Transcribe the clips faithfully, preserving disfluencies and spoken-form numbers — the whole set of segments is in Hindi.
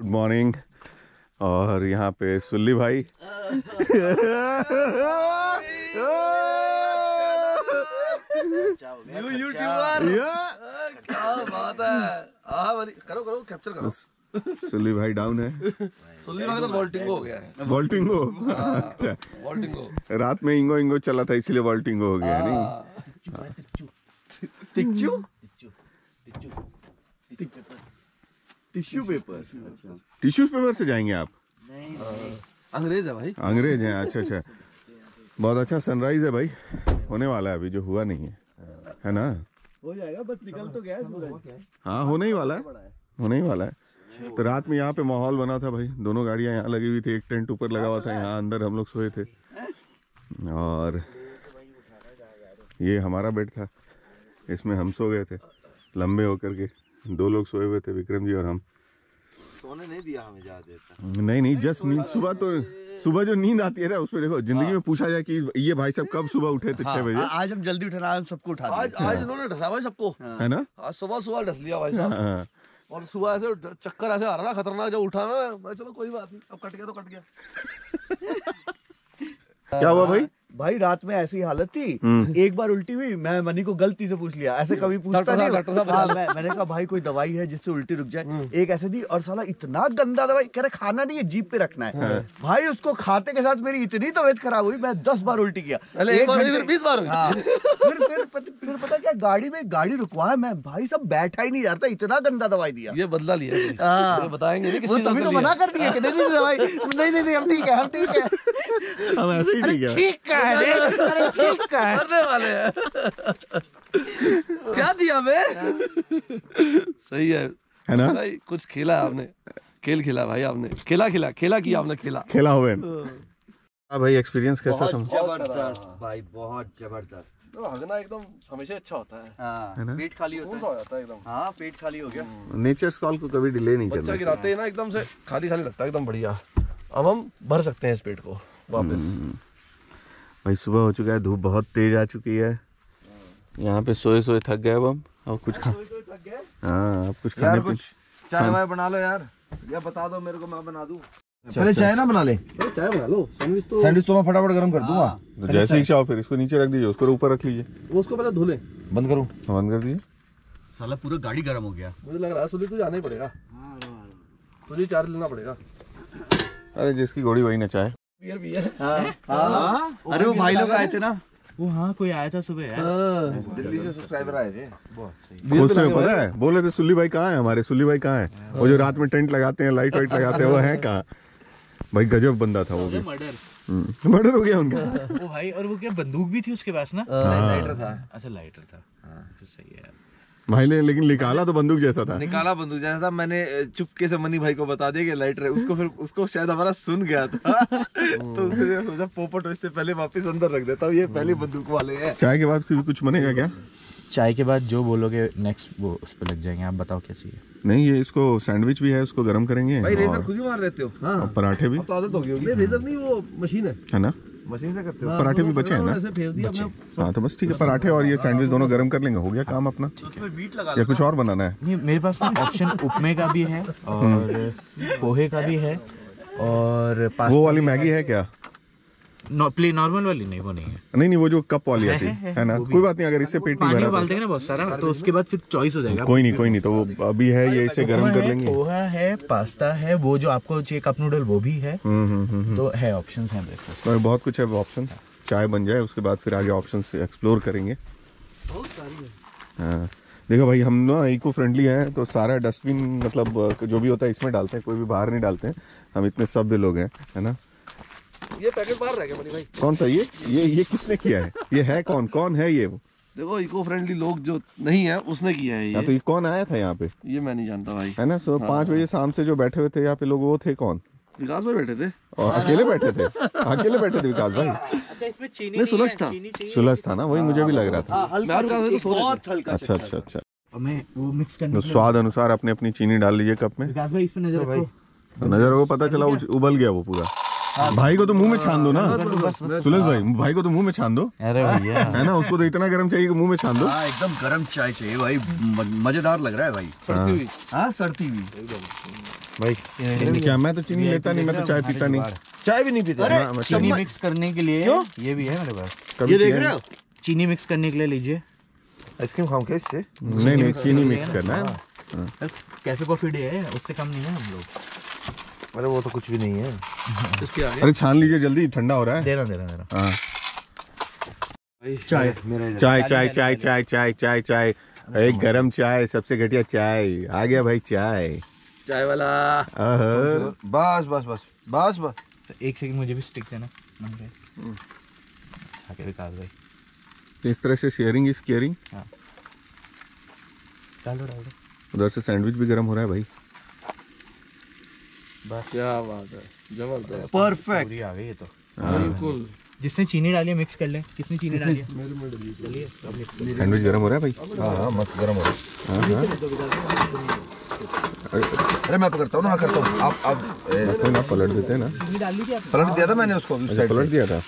मॉर्निंग। और यहाँ पे सुल्ली भाई न्यू यूट्यूबर, क्या बात है। हाँ करो करो कैप्चर करो। सुल्ली भाई डाउन है। सुल्ली भाई तो वॉल्टिंगो हो गया है। वॉल्टिंगो, अच्छा वॉल्टिंगो। रात में इंगो इंगो चला था इसलिए वॉल्टिंगो हो गया। नहीं टिच्चू टिश्यू पेपर, टिश्यू पेपर से जाएंगे आप? अंग्रेज है भाई, अंग्रेज हैं। अच्छा अच्छा, बहुत अच्छा सनराइज है भाई, होने वाला है अभी, जो हुआ नहीं है, है ना? हो जाएगा, बस निकल तो गया सूरज। हाँ होने ही वाला है, होने ही वाला है। तो रात में यहाँ पे माहौल बना था भाई, दोनों गाड़ियाँ यहाँ लगी हुई थी, एक टेंट ऊपर लगा हुआ था, यहाँ अंदर हम लोग सोए थे। और ये हमारा बेड था, इसमें हम सो गए थे लंबे होकर के, दो लोग सोए हुए थे, विक्रम जी और हम। सोने नहीं दिया हमें ज्यादा देर तक। नहीं नहीं, जस्ट नींद। सुबह तो सुबह जो नींद आती है ना, उसमें देखो जिंदगी में पूछा जाए कि ये भाई साहब कब सुबह उठे थे? छह बजे। आज हम जल्दी उठना, हम सबको उठा आज आज उन्होंने ढसा भाई सबको, है ना? आज सुबह सुबह ढस लिया भाई साहब। और सुबह ऐसे चक्कर ऐसे आ रहा था खतरनाक, जब उठा ना मैं, चलो कोई बात नहीं, अब कट गया तो कट गया। क्या हुआ भाई? भाई रात में ऐसी हालत थी, एक बार उल्टी हुई, मैं मनी को गलती से पूछ लिया, ऐसे कभी पूछता नहीं। डॉक्टर साहब, हाँ, मैं, मैंने कहा भाई कोई दवाई है जिससे उल्टी रुक जाए? एक ऐसे दी, और साला इतना गंदा दवाई, कह रहे खाना नहीं है, जीभ पे रखना है। भाई उसको खाते के साथ मेरी इतनी तबीयत खराब हुई, मैं दस बार उल्टी किया। एक बार फिर बीस बार हुई। फिर फिर फिर पता क्या, गाड़ी में गाड़ी रुकवाया, मैं भाई सब बैठा ही नहीं जाता, इतना गंदा दवाई दिया। ये बदला लिया, बताएंगे नहीं, वो तभी तो मना कर दिया कि नहीं दवाई, नहीं नहीं हम ठीक है, हम ठीक है, हम ऐसे ही ठीक है, ठीक है, ठीक है, करने वाले हैं। क्या दिया मैं? सही है, है ना भाई? कुछ खेला आपने, खेल खेला भाई आपने, खेला खेला खेला किया आपने, खेला खेला हुए। हाँ भाई, एक्सपीरियंस कैसा था? जबरदस्त भाई, बहुत जबरदस्त। हगना एकदम हमेशा अच्छा होता है। हाँ, पेट खाली होता है, हो जाता है एकदम। हाँ पेट खाली हो गया। नेचर्स कॉल को कभी डिले नहीं करना। बच्चा गिराते हैं ना, एकदम से खाली खाली लगता है, एकदम बढ़िया। अब हम भर सकते हैं इस पेट को वापस। भाई सुबह हो चुका है, धूप बहुत तेज आ चुकी है, यहाँ पे सोए सोए थक गए अब हम। अब कुछ खा हाँ अब कुछ खाने कुछ चाय वाय बना लो यार, या बता दो मेरे को, मैं बना दूं। पहले चाय ना बना ले, चाय बना लो, सैंडविच तो सैंडविच तो मैं फटाफट गरम कर दूंगा। तो जैसे ही चाहो फिर इसको नीचे रख दीजिए, उसको ऊपर रख लीजिए। उसको पहले धो ले। बंद करूं? बंद कर दीजिए। साला पूरा गाड़ी गर्म हो गया। मुझे लग रहा है सुली तो जाना ही पड़ेगा, तुझे चार्ज लेना पड़ेगा। अरे जिसकी घोड़ी वही नचाए। बियर भी है। हाँ, हाँ, अरे वो भाई लोग आए थे ना, वो हाँ कोई आया था सुबह यार, दिल्ली से सब्सक्राइबर आए थे। खोजते हैं, पता है बोले थे सुल्ली भाई कहाँ है, हमारे सुल्ली भाई कहाँ है, वो जो रात में टेंट लगाते हैं, लाइट वाइट लगाते हैं, वो है कहाँ? भाई गजब बंदा था वो भी। मर्डर मर्डर हो गया उनका। वो भाई, और वो क्या बंदूक भी थी उसके पास ना? लाइटर था। अच्छा लाइटर था, फिर सही है यार भाई ने लेकिन निकाला तो बंदूक जैसा था। निकाला बंदूक जैसा था। मैंने चुपके से मनी भाई को बता दिया कि लाइटर है, उसको फिर उसको शायद हमारा सुन गया था तो उसने सोचा पोपट इससे पहले वापस अंदर रख देता हूँ, ये पहले बंदूक वाले हैं। चाय के बाद कुछ बनेगा क्या? चाय के बाद जो बोलोगे नेक्स्ट वो उस पर लग जाएंगे। आप बताओ क्या चाहिए? नहीं, ये इसको सैंडविच भी है, उसको गर्म करेंगे। भाई रेजर खुद ही मार लेते हो? हाँ, और पराठे भी। तो आदत हो गई होगी। रेजर नहीं, वो मशीन है, है ना? मशीन से करते हो। पराठे भी बचे हैं ना? ऐसे फेर दिया अपने। हाँ तो बस ठीक है, पराठे और ये सैंडविच दोनों गर्म कर लेंगे, हो गया काम अपना। या कुछ और बनाना है? नहीं, मेरे पास ना ऑप्शन उपमे का भी है और पोहे का भी है और वो वाली मैगी है क्या? नो, प्ले नॉर्मल वाली नहीं, वो नहीं है। नहीं नहीं, वो जो कप वाली आती है, है, है, है ना? कोई बात नहीं, अगर इससे पेट नहीं पानी भरा उबाल देंगे ना बहुत सारा, तो उसके बाद फिर चॉइस हो जाएगा। कोई नहीं कोई नहीं, तो वो अभी है, ये इसे गर्म कर लेंगे। पोहा है, पास्ता है, वो जो आपको चाहिए कप नूडल वो भी है। हम्म तो है, ऑप्शंस हैं ब्रेकफास्ट तो बहुत कुछ है ऑप्शन। चाय बन जाए उसके बाद फिर आगे ऑप्शन एक्सप्लोर करेंगे। हाँ देखो भाई, हम ना इको फ्रेंडली हैं, तो सारा डस्टबिन मतलब जो भी होता है इसमें डालते हैं, कोई भी बाहर नहीं डालते हैं। हम इतने सभ्य लोग हैं, है ना? ये पैकेट बाहर रह गया मनी भाई। कौन सा? ये ये ये किसने किया है? ये है कौन? कौन है ये? वो देखो इको फ्रेंडली लोग जो नहीं है उसने किया है ये। तो ये कौन आया था यहाँ पे? ये मैं नहीं जानता भाई, है ना? सुबह पाँच बजे शाम से जो बैठे हुए थे यहाँ पे लोग, वो थे कौन? विकास भाई बैठे थे और अकेले बैठे थे? अकेले बैठे थे विकास भाई? अच्छा, इसमें चीनी नहीं, सुलझ था, सुलझ था ना, वही मुझे भी लग रहा था। बहुत हल्का। अच्छा अच्छा अच्छा, हमें वो मिक्स करने तो स्वाद अनुसार अपनी अपनी चीनी डाल लीजिए कप में। विकास भाई इस पे नजर रखो। नजर को पता चला उबल गया वो पूरा। भाई को तो मुंह में छान दो ना सुलेश भाई, भाई को तो मुंह में छान दो। अरे भैया है ना, उसको तो इतना गर्म चाहिए कि मुंह में छान दो। हाँ एकदम गरम चाय चाहिए भाई, म- मजेदार लग रहा है भाई। सड़ती हुई। हाँ सड़ती हुई भाई क्या मैं तो चीनी लेता नहीं, मैं तो चाय पीता नहीं। चाय भी नहीं पीते? अरे चीनी मिक्स करने के लिए ये भी है मेरे पास। कभी ये देख किया रहे है? हो? चीनी मिक्स करने के लिए लीजिए। आइसक्रीम खाऊं क्या इससे? नहीं नहीं, चीनी मिक्स करना है। कैफे कॉफी डे है, उससे कम नहीं है हम लोग। अरे वो तो कुछ भी नहीं है। इसके आगे अरे छान लीजिए जल्दी, ठंडा हो रहा है। देना देना देना हाँ चाय चाय चाय चाय चाय चाय चाय चाय एक गरम चाय, सबसे घटिया चाय आ गया भाई। चाय चाय वाला। आहा। बस बस बस बस बस। तो एक सेकंड मुझे भी स्टिक देना। आके विकास भाई इस तरह से शेयरिंग इज केयरिंग। डालो डालो। उधर से सैंडविच भी गर्म हो रहा है भाई। क्या बात है, जबरदस्त, परफेक्ट। पूरी आ गई ये तो। बिल्कुल। जिसने चीनी डाली है मिक्स कर ले। किसने चीनी डाली है? चलिए सैंडविच गर्म हो रहा है भाई। हाँ हाँ मस्त गर्म हो रहा है। हाँ हाँ अरे मैं पकड़ता हूँ ना, हाँ करता हूँ। आप आप कोई ना, पलट देते हैं ना। चीनी डाल दी थी आपने? पलट दिया था मैंने उसको उस अच्छा, साइड पलट से। दिया था।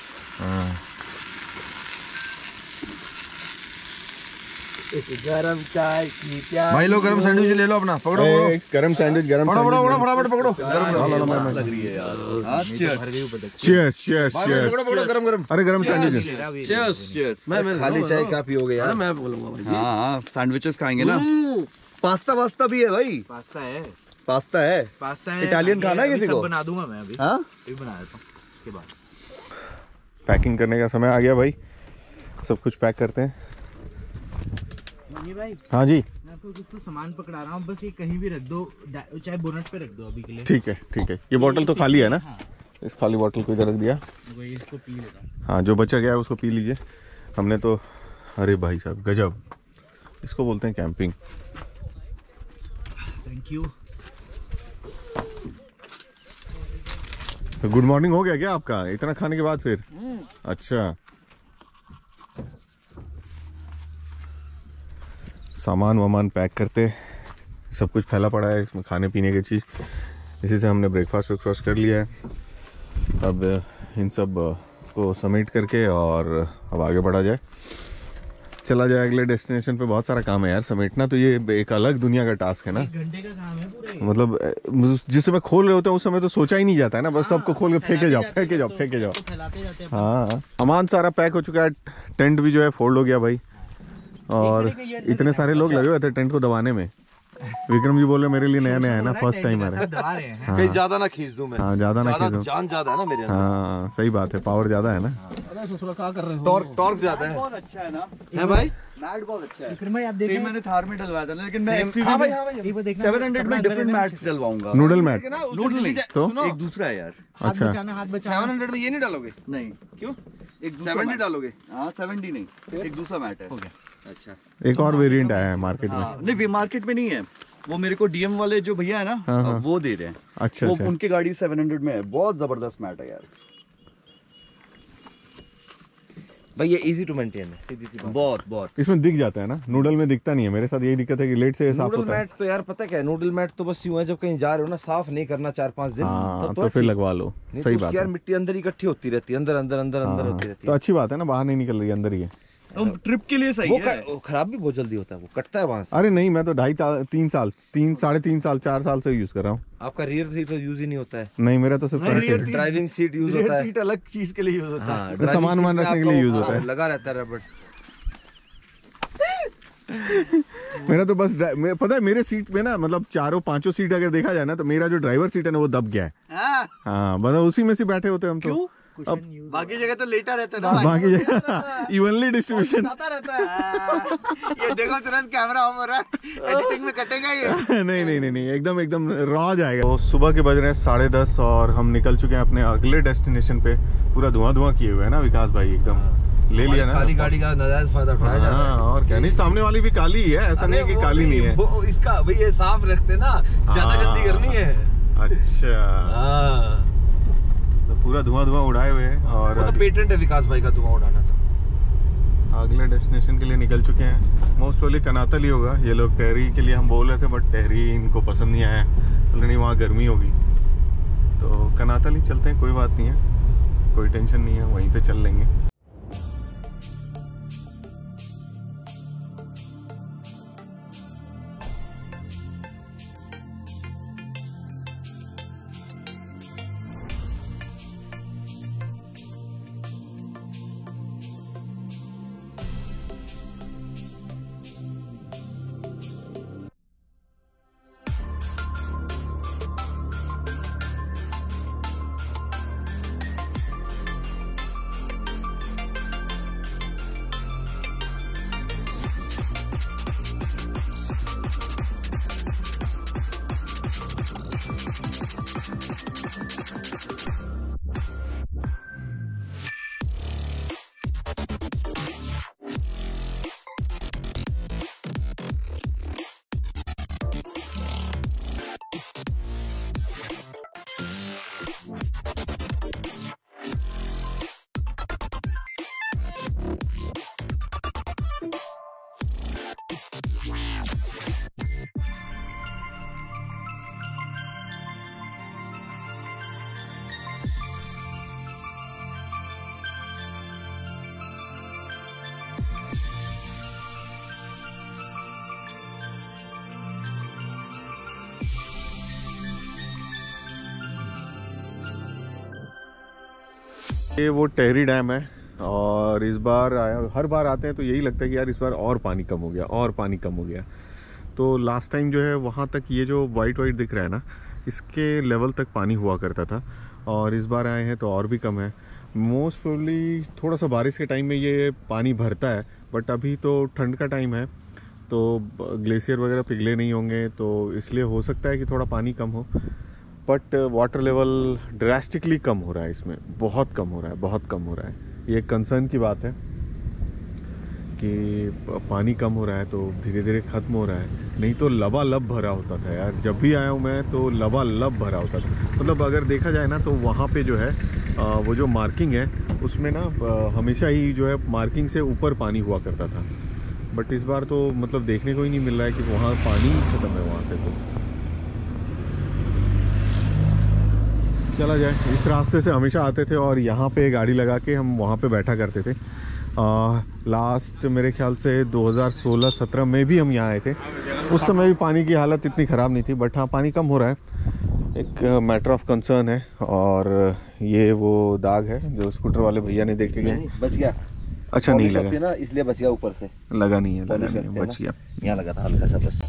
गरम चाय की प्यास। भाई लो गरम सैंडविच ले लो अपना, पकड़ो पकड़ो ए, गरम सैंडविच, गरम पकड़ो पकड़ो सैंडविच। पकड़ो फटाफट पकड़ो। गरम लग रही है यार। हाँ, cheers। चीयर्स चीयर्स भाई भाई, पकड़ो पकड़ो चीयर्स। गरम गरम। अरे गरम सैंडविच है। Cheers। Cheers। मैं मैं खाली चाय क्या पियोगे यार? अरे मैं बोलूंगा भाई। हाँ हाँ सैंडविचेस खाएंगे ना। हम्म। पास्ता वास्ता भी है भाई। पास्ता है। पास्ता है। पास्ता है। इटालियन खाना है अभी किसी सब को? बना दूंगा मैं अभी। हाँ अभी बना देता हूँ उसके बाद। पैकिंग करने का समय आ गया भाई, सब कुछ पैक करते हैं। मनी भाई हाँ जी मैं आपको कुछ तो सामान पकड़ा रहा हूँ, बस ये कहीं भी रख दो, डा- चाहे बोनट पे रख दो अभी के लिए। ठीक है ठीक है। ये बोतल तो खाली है ना, हाँ इस खाली बोतल को इधर रख दिया। वही इसको पी लेता हूँ। हाँ जो बचा गया है उसको पी लीजिए। हमने तो, अरे भाई साहब गजब, इसको बोलते हैं camping. Thank you. Good morning हो गया क्या आपका इतना खाने के बाद फिर? अच्छा, सामान वामान पैक करते, सब कुछ फैला पड़ा है इसमें खाने पीने की चीज़। इसी से हमने ब्रेकफास्ट वेकफास्ट कर लिया है। अब इन सब को समेट करके और अब आगे बढ़ा जाए, चला जाए अगले डेस्टिनेशन पे। बहुत सारा काम है यार, समेटना तो ये एक अलग दुनिया का टास्क है ना। एक घंटे का काम है पूरा ये। मतलब जिस समय खोल रहे होते हैं उस समय तो सोचा ही नहीं जाता है ना, बस सबको खोल के फेंके जाओ फेंके जाओ फेंके जाओ। फैलाते जाते हैं। हाँ सामान सारा पैक हो चुका है। टेंट भी जो है फोल्ड हो गया भाई, और इतने सारे लोग लगे हुए थे टेंट को दबाने में। विक्रम जी बोल रहे मेरे लिए नया नया है ना, फर्स्ट टाइम आ रहा है। दबा रहे हैं। कहीं ज्यादा ना खींच दूं मैं। हाँ ज्यादा ना ज्यादा खींचो। जान ज्यादा है ना मेरे अंदर। हाँ सही बात है, पावर ज्यादा है ना। अरे ससुरा क्या कर रहे हो? टॉर्क टॉर्क ज्यादा है। बहुत अच्छा है ना, है भाई? मैट बहुत अच्छा है। विक्रम भाई आप सेम देखें। मैंने थार में डलवाया था, लेकिन मैं Same- एक्सयूवी हाँ भाई में हाँ भाई। एक बार देखना। सेवन हंड्रेड में डिफरेंट मैट्स डलवाऊंगा। Noodle mat. नूडल नहीं तो? एक दूसरा है यार। हाथ अच्छा बचाना, हाथ बचाना। सेवन हंड्रेड में ये नहीं डालोगे? नहीं क्यों? एक दूसरा सेवेंटी मैट। डालोगे? हाँ सेवेंटी नहीं, एक दूसरा मैट है। अच्छा। एक और वेरिएंट आया है मार्केट में। हाँ नहीं वे मार्केट में नहीं है, वो मेरे को डीएम वाले जो भैया है ना, हाँ, हाँ। वो दे रहे हैं। अच्छा वो अच्छा। उनकी गाड़ी सेवन हंड्रेड में है, बहुत जबरदस्त मैट है यार। भाई ये इजी टू मेंटेन है, सीधी सी बात। बहुत बहुत इसमें दिख जाता है ना, नूडल में दिखता नहीं है। मेरे साथ यही दिक्कत है कि लेट से साफ नूडल होता है। मैट तो यार पता क्या है, नूडल मैट तो बस यूं है, जब कहीं जा रहे हो ना, साफ नहीं करना चार पांच दिन हाँ तब तो फिर ठीक। लगवा लो, नहीं सही तो बात उसकी यार है। मिट्टी अंदर इकट्ठी होती रहती है, अंदर अंदर अंदर अंदर हाँ, होती रहती तो है। अच्छी बात है ना, बाहर नहीं निकल रही है, अंदर ही है। तो ट्रिप के लिए सही वो है। क- वो खराब भी बहुत जल्दी होता है, वो कटता है वहां से। अरे नहीं, मैं तो ढाई ता- तीन साल तीन साढ़े तीन साल चार साल से यूज कर रहा हूँ। आपका रियर सीट तो यूज ही नहीं होता है। नहीं मेरा तो सिर्फ नहीं, front rear seat. seat- driving seat use rear होता है। सीट अलग चीज के लिए यूज होता है। हाँ, तो सामान driving वामान seat में रखने के लिए आपका use वो- होता है। लगा रहता है रबड़। मेरा तो बस ड्राइ- मैं, पता है मेरे सीट पे ना, मतलब चारों पांचों सीट अगर देखा जाए ना, तो मेरा जो ड्राइवर सीट है ना वो दब गया है। हाँ, हाँ मतलब उसी में से बैठे होते हैं हम तो। Cushion use. बाकी जगह तो लेटा रहता है ना। बाकी जगह इवनली डिस्ट्रीब्यूशन। आता रहता है। ये देखो तुरंत कैमरा ऑन हो रहा है, एडिटिंग में कटेगा ये। नहीं नहीं नहीं नहीं एकदम एकदम रॉ जाएगा। तो सुबह के बज रहे हैं साढ़े दस और हम निकल चुके हैं अपने अगले डेस्टिनेशन पे। पूरा धुआं धुआं किए हुए है ना विकास भाई, एकदम ले लिया ना। काली गाड़ी का नाजायज फायदा उठाया जाता है। हाँ और क्या, नहीं सामने वाली भी काली ही है, ऐसा नहीं है कि वो काली नहीं है। वो इसका भाई ये साफ रखते ना, ज्यादा हाँ। गंदी करनी है। अच्छा हाँ तो पूरा धुआं धुआं उड़ाए हुए हैं और वो तो पेटेंट है विकास भाई का धुआं उड़ाना। तो अगले डेस्टिनेशन के लिए निकल चुके हैं। मोस्ट प्रोबेबली कनातल ही होगा। ये लोग टहरी के लिए हम बोल रहे थे, बट टहरी इनको पसंद नहीं आया, बोले नहीं वहाँ गर्मी होगी। तो कनातल ही चलते हैं, कोई बात नहीं है, कोई टेंशन नहीं है, वहीं पे चल लेंगे। ये वो टेहरी डैम है और इस बार आया, हर बार आते हैं तो यही लगता है कि यार इस बार और पानी कम हो गया और पानी कम हो गया। तो लास्ट टाइम जो है वहाँ तक ये जो वाइट वाइट दिख रहा है ना, इसके लेवल तक पानी हुआ करता था और इस बार आए हैं तो और भी कम है। मोस्ट प्रोबेबली थोड़ा सा बारिश के टाइम में ये पानी भरता है, बट अभी तो ठंड का टाइम है तो ग्लेशियर वगैरह पिघले नहीं होंगे, तो इसलिए हो सकता है कि थोड़ा पानी कम हो। बट वाटर लेवल ड्रास्टिकली कम हो रहा है, इसमें बहुत कम हो रहा है, बहुत कम हो रहा है। ये एक कंसर्न की बात है कि पानी कम हो रहा है तो धीरे धीरे ख़त्म हो रहा है, नहीं तो लबालब भरा होता था यार। जब भी आया हूँ मैं तो लबालब भरा होता था। मतलब अगर देखा जाए ना तो वहाँ पे जो है वो जो मार्किंग है उसमें ना हमेशा ही जो है मार्किंग से ऊपर पानी हुआ करता था, बट इस बार तो मतलब देखने को ही नहीं मिल रहा है कि वहाँ पानी ख़त्म है वहाँ से। तो चला जाए, इस रास्ते से हमेशा आते थे और यहाँ पे गाड़ी लगा के हम वहाँ पे बैठा करते थे। आ, लास्ट मेरे ख्याल से दो हज़ार सोलह सत्रह में भी हम यहाँ आए थे, उस समय भी पानी की हालत इतनी ख़राब नहीं थी, बट हाँ पानी कम हो रहा है, एक मैटर ऑफ कंसर्न है। और ये वो दाग है जो स्कूटर वाले भैया ने देखे गए। बच गया। अच्छा नहीं लगा ना, इसलिए बच गया, ऊपर से लगा नहीं है, लगा नहीं है, बच गया। यहाँ लगा था हल्का सा बस।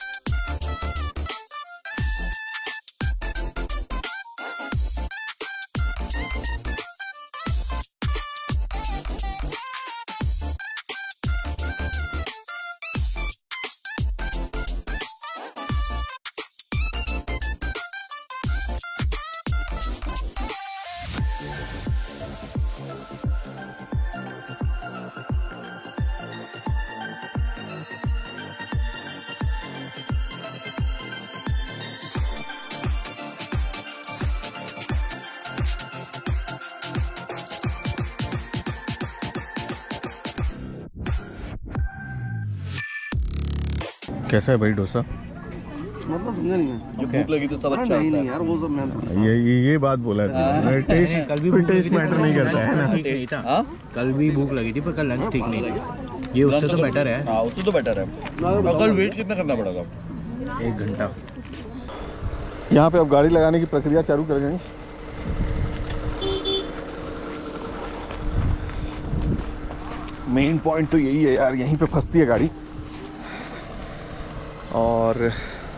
कैसा है भाई डोसा? मतलब समझा नहीं मैं। जो भूख लगी तो सब अच्छा नहीं नहीं यार, वो सब मैं ये ये ये बात बोला है, टेस्ट कल भी कोई टेस्ट मैटर नहीं करता है ना। ठीक नहीं था, कल भी भूख लगी थी पर कल लंच ठीक नहीं था। ये उससे तो बेटर है। हाँ उससे तो बेटर है। कल वेट कितना करना पड़ेगा? एक घंटा। यहाँ पे अब गाड़ी लगाने की प्रक्रिया चालू कर देंगे। मेन पॉइंट तो यही है यार, यहीं पे फंसती है गाड़ी। और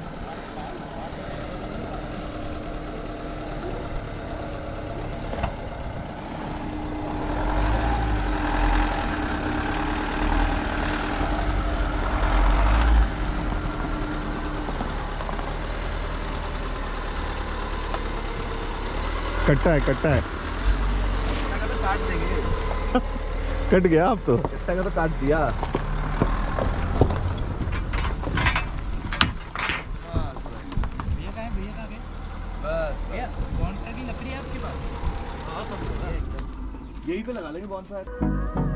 कट्टा है, कट्टा है, काट देंगे। कट गया अब तो। कट्टा का तो काट दिया। यहीं पे लगा लेंगे बॉनसाई।